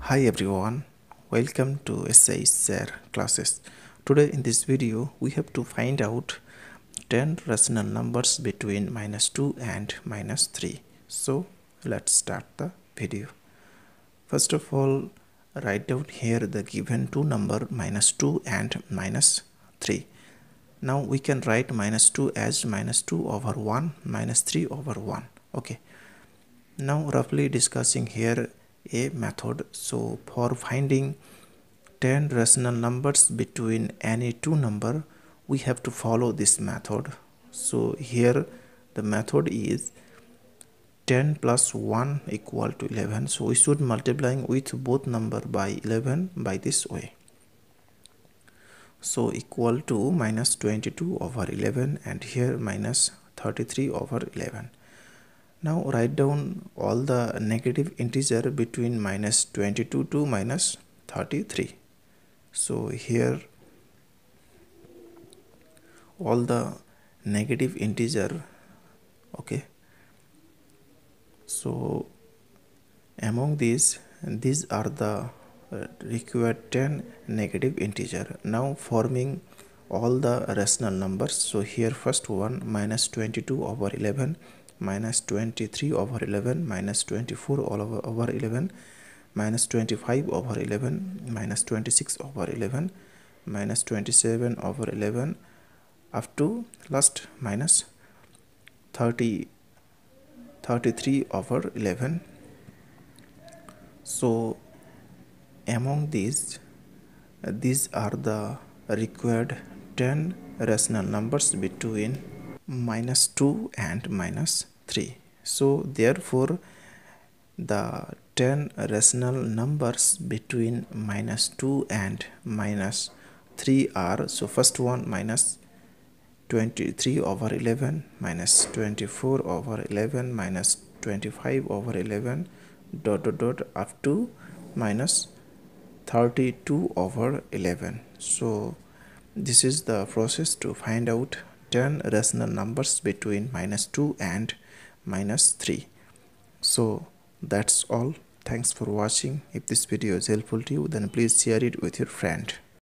Hi everyone, welcome to 3.shsir classes. Today in this video we have to find out 10 rational numbers between -2 and -3. So let's start the video. First of all, write down here the given two number -2 and -3. Now we can write -2 as -2 over 1 -3 over 1. Okay. Now roughly discussing here a method. So for finding 10 rational numbers between any two number, we have to follow this method. So here the method is 10 plus 1 equal to 11. So we should multiplying with both number by 11 by this way. So equal to -22 over 11 and here -33 over 11. Now write down all the negative integer between -22 to -33. So here all the negative integer, okay. So among these are the required 10 negative integer. Now forming all the rational numbers. So here first one -22 over 11, -23 over 11, -24 all over 11, -25 over 11, -26 over 11, -27 over 11, up to last -33 over 11. So among these are the required 10 rational numbers between -2 and -3. So therefore the 10 rational numbers between -2 and -3 are, so first one -23 over 11, -24 over 11, -25 over 11, up to -32 over 11. So this is the process to find out 10 rational numbers between -2 and -3. So that's all. Thanks for watching. If this video is helpful to you, then please share it with your friend.